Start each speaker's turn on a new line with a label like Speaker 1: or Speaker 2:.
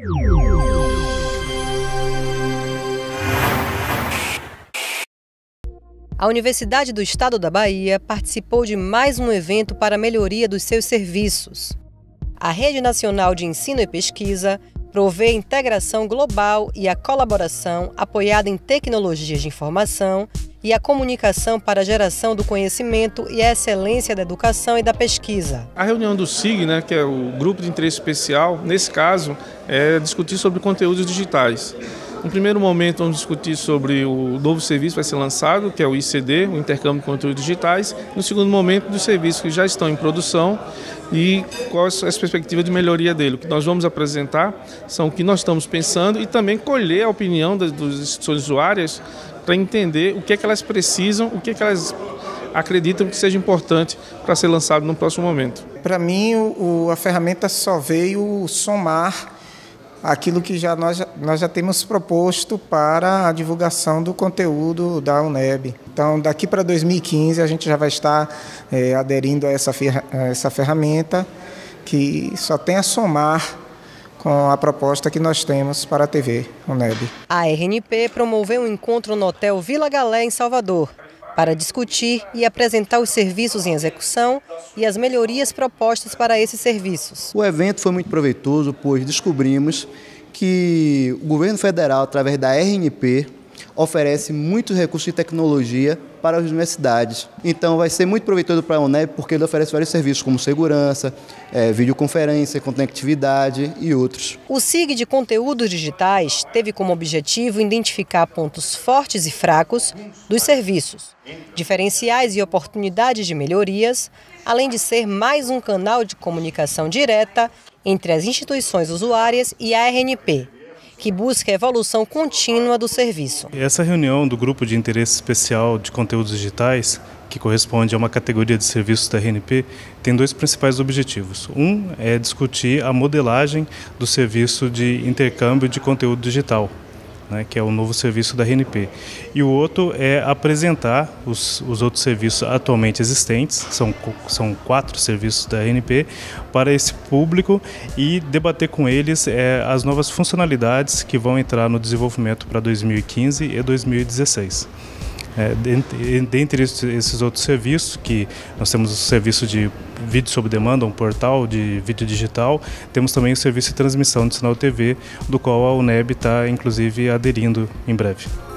Speaker 1: A Universidade do Estado da Bahia participou de mais um evento para a melhoria dos seus serviços. A Rede Nacional de Ensino e Pesquisa provê a integração global e a colaboração apoiada em tecnologias de informação e a comunicação para a geração do conhecimento e a excelência da educação e da pesquisa.
Speaker 2: A reunião do SIG, que é o Grupo de Interesse Especial, nesse caso, é discutir sobre conteúdos digitais. No primeiro momento, vamos discutir sobre o novo serviço que vai ser lançado, que é o ICD, o Intercâmbio de Conteúdos Digitais. No segundo momento, dos serviços que já estão em produção e qual é a perspectiva de melhoria dele. O que nós vamos apresentar são o que nós estamos pensando e também colher a opinião das instituições usuárias para entender o que é que elas precisam, o que é que elas acreditam que seja importante para ser lançado no próximo momento.
Speaker 3: Para mim, a ferramenta só veio somar aquilo que nós já temos proposto para a divulgação do conteúdo da UNEB. Então, daqui para 2015, a gente já vai estar aderindo a essa ferramenta que só tem a somar com a proposta que nós temos para a TV UNEB.
Speaker 1: A RNP promoveu um encontro no Hotel Vila Galé, em Salvador, para discutir e apresentar os serviços em execução e as melhorias propostas para esses serviços.
Speaker 4: O evento foi muito proveitoso, pois descobrimos que o governo federal, através da RNP, oferece muitos recursos de tecnologia para as universidades. Então vai ser muito proveitoso para a UNEB, porque ele oferece vários serviços como segurança, videoconferência, conectividade e outros.
Speaker 1: O SIG de Conteúdos Digitais teve como objetivo identificar pontos fortes e fracos dos serviços, diferenciais e oportunidades de melhorias, além de ser mais um canal de comunicação direta entre as instituições usuárias e a RNP, que busca a evolução contínua do serviço.
Speaker 5: Essa reunião do Grupo de Interesse Especial de Conteúdos Digitais, que corresponde a uma categoria de serviços da RNP, tem dois principais objetivos. Um é discutir a modelagem do serviço de intercâmbio de conteúdo digital, que é o novo serviço da RNP. E o outro é apresentar os outros serviços atualmente existentes, são 4 serviços da RNP, para esse público e debater com eles as novas funcionalidades que vão entrar no desenvolvimento para 2015 e 2016. Dentre esses outros serviços, que nós temos o serviço de vídeo sob demanda, um portal de vídeo digital, temos também o serviço de transmissão de sinal TV, do qual a UNEB está inclusive aderindo em breve.